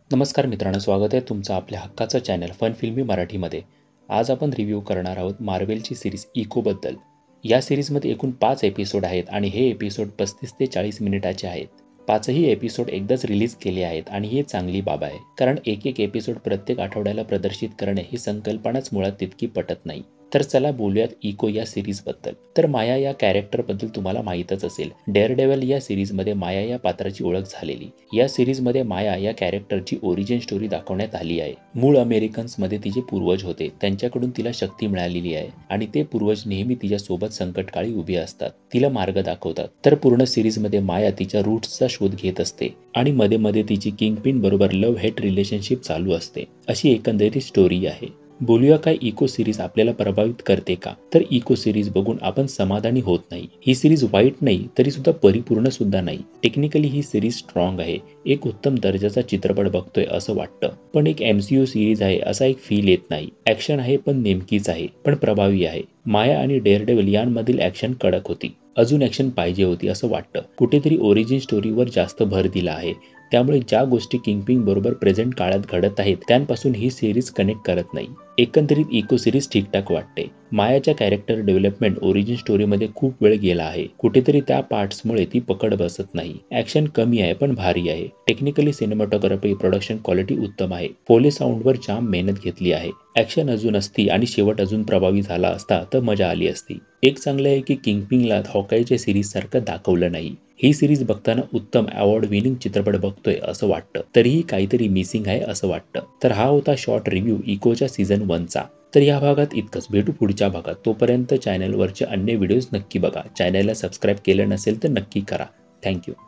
नमस्कार मित्रांनो, स्वागत आहे तुमचं आपल्या हक्काचं चॅनल फन फिल्मी मराठीमध्ये। आज आपण रिव्ह्यू करणार आहोत मार्वेलची सिरीज इकोबद्दल। या सिरीजमध्ये एकूण 5 एपिसोड आहेत आणि हे एपिसोड 35 ते 40 मिनिटाचे आहेत। 5ही एपिसोड एकदाच रिलीज केले आहेत आणि ही चांगली बाब आहे, कारण एक एपिसोड प्रत्येक आठवड्याला प्रदर्शित करणे ही संकल्पनाच मुळात तितकी पटत नाही। तर चला बोलूयात इको या सिरीजबद्दल। तर माया या कॅरेक्टरबद्दल तुम्हाला माहीतच असेल। डेअरडेव्हिल या सिरीजमध्ये माया या पात्राची ओळख झालेली। या सिरीजमध्ये माया या कॅरेक्टरची ओरिजिन स्टोरी दाखवण्यात आली आहे। मूळ अमेरिकन्समध्ये तिचे पूर्वज होते, त्यांच्याकडून तिला शक्ती मिळालेली आहे आणि ते पूर्वज नेहमी तिच्या सोबत संकटकाळी उभे असतात, तिला मार्ग दाखवतात। तर पूर्ण सिरीजमध्ये माया तिच्या रूट्सचा शोध घेत असते आणि मध्ये मध्ये तिची किंगपिन बरोबर लव्ह हेट रिलेशनशिप चालू असते। अशी एकंदरीत स्टोरी आहे। बोलूया काय इको सिरीज आपल्याला प्रभावित करते का? तर इको सिरीज बघून आपण समाधानी होत नाही। ही सिरीज वाईट नाही तरी सुद्धा परिपूर्ण सुद्धा नाही। टेक्निकली ही सिरीज स्ट्रॉंग आहे, एक उत्तम दर्जाचा चित्रपट बघतोय असं वाटतं, पण एक MCU सिरीज आहे असा एक फील येत नाही। ॲक्शन आहे पण नेमकीच आहे, पण प्रभावी आहे। माया आणि डेअरडेव्हिल यांमधील ॲक्शन कडक होती, अजून ॲक्शन पाहिजे होती असं वाटतं। कुठेतरी ओरिजिन स्टोरीवर जास्त भर दिला आहे, त्यामुळे ज्या गोष्टी किंगपिन बरोबर प्रेझेंट काळात घडत आहेत त्यांपासून ही सिरीज कनेक्ट करत नाही। एकंदरीत इको सिरीज ठीकठाक वाटते। मायाच्या कॅरेक्टर डेव्हलपमेंट ओरिजिन स्टोरीमध्ये खूप वेळ गेला आहे, कुठेतरी त्या पार्ट्समुळे ती पकड बसत नाही। ॲक्शन कमी आहे पण भारी आहे। टेक्निकली सिनेमॅटोग्राफी प्रोडक्शन क्वालिटी उत्तम आहे। फोले साऊंडवर जाम मेहनत घेतली आहे। ॲक्शन अजून असती आणि शेवट अजून प्रभावी झाला असता तर मजा आली असती। एक चांगलं आहे की किंगपिनला हॉकायच्या सिरीज सारखं दाखवलं नाही। ही सिरीज बघताना उत्तम अवॉर्ड विनिंग चित्रपट बघतोय असं वाटतं, तरीही काहीतरी मिसिंग आहे असं वाटतं। तर हा होता शॉर्ट रिव्ह्यू इकोच्या सीझन 1चा। तर या भागात इतकंच, भेटू पुढच्या भागात। तोपर्यंत चॅनलवरचे अन्य व्हिडिओज नक्की बघा। चॅनलला सबस्क्राईब केलं नसेल तर नक्की करा। थँक्यू।